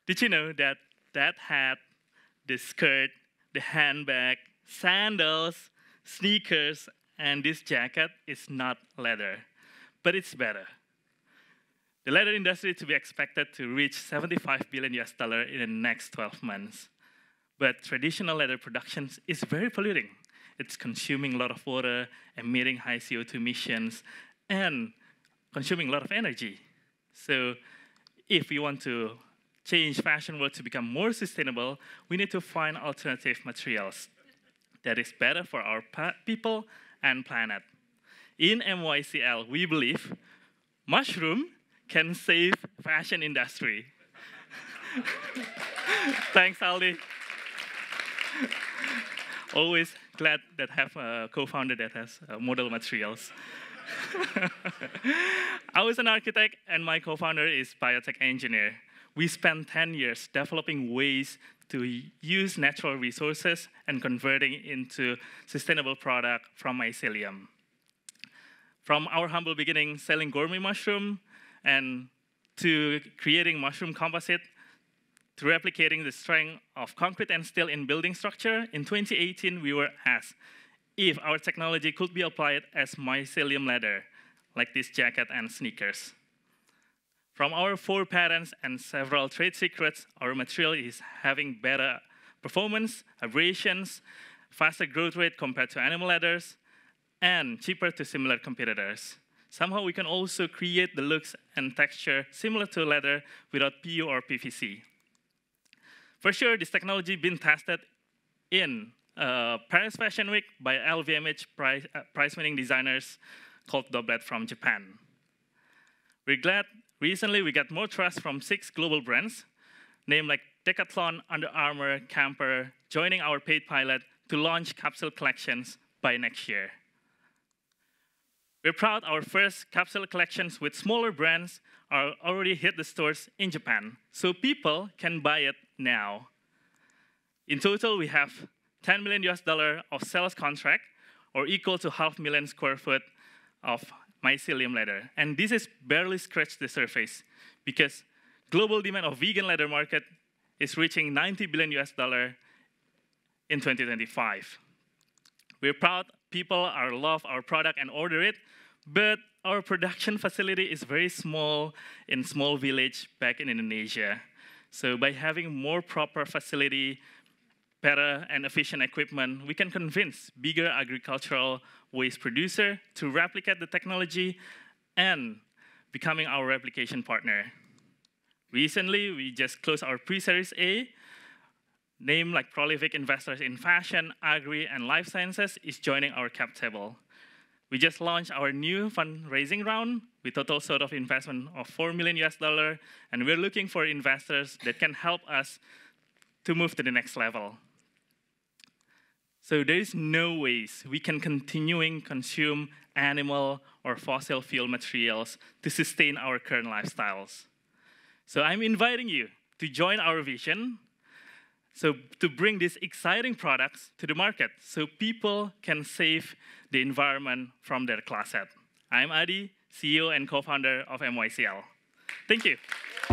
Did you know that that hat, the skirt, the handbag, sandals, sneakers, and this jacket is not leather, but it's better. The leather industry to be expected to reach $75 billion in the next 12 months. But traditional leather production is very polluting. It's consuming a lot of water, emitting high CO2 emissions, and consuming a lot of energy. So if we want to change fashion world to become more sustainable, we need to find alternative materials that is better for our people and planet. In MYCL, we believe mushroom can save fashion industry. Thanks, Aldi. Always glad that have a co-founder that has model materials. I was an architect, and my co-founder is biotech engineer. We spent 10 years developing ways to use natural resources and converting into sustainable product from mycelium. From our humble beginning selling gourmet mushroom and to creating mushroom composite, to replicating the strength of concrete and steel in building structure, in 2018 we were asked if our technology could be applied as mycelium leather, like this jacket and sneakers. From our 4 patents and several trade secrets, our material is having better performance, abrasions, faster growth rate compared to animal leathers, and cheaper to similar competitors. Somehow we can also create the looks and texture similar to leather without PU or PVC. For sure, this technology been tested in Paris Fashion Week by LVMH prize-winning designers called Doblet from Japan. We're glad recently we got more trust from 6 global brands, named like Decathlon, Under Armour, Camper, joining our paid pilot to launch capsule collections by next year. We're proud our first capsule collections with smaller brands are already hit the stores in Japan, so people can buy it now. In total, we have $10 million of sales contract, or equal to 500,000 square foot of mycelium leather. And this is barely scratched the surface because global demand of vegan leather market is reaching $90 billion in 2025. We're proud people love our product and order it, but our production facility is very small in small village back in Indonesia. So by having more proper facility, better and efficient equipment, we can convince bigger agricultural waste producer to replicate the technology and becoming our replication partner. Recently, we just closed our pre-series A, named like prolific investors in fashion, agri, and life sciences is joining our cap table. We just launched our new fundraising round with total sort of investment of $4 million, and we're looking for investors that can help us to move to the next level. So there is no ways we can continuing consume animal or fossil fuel materials to sustain our current lifestyles. So I'm inviting you to join our vision, so to bring these exciting products to the market so people can save the environment from their closet. I'm Adi, CEO and co-founder of MYCL. Thank you.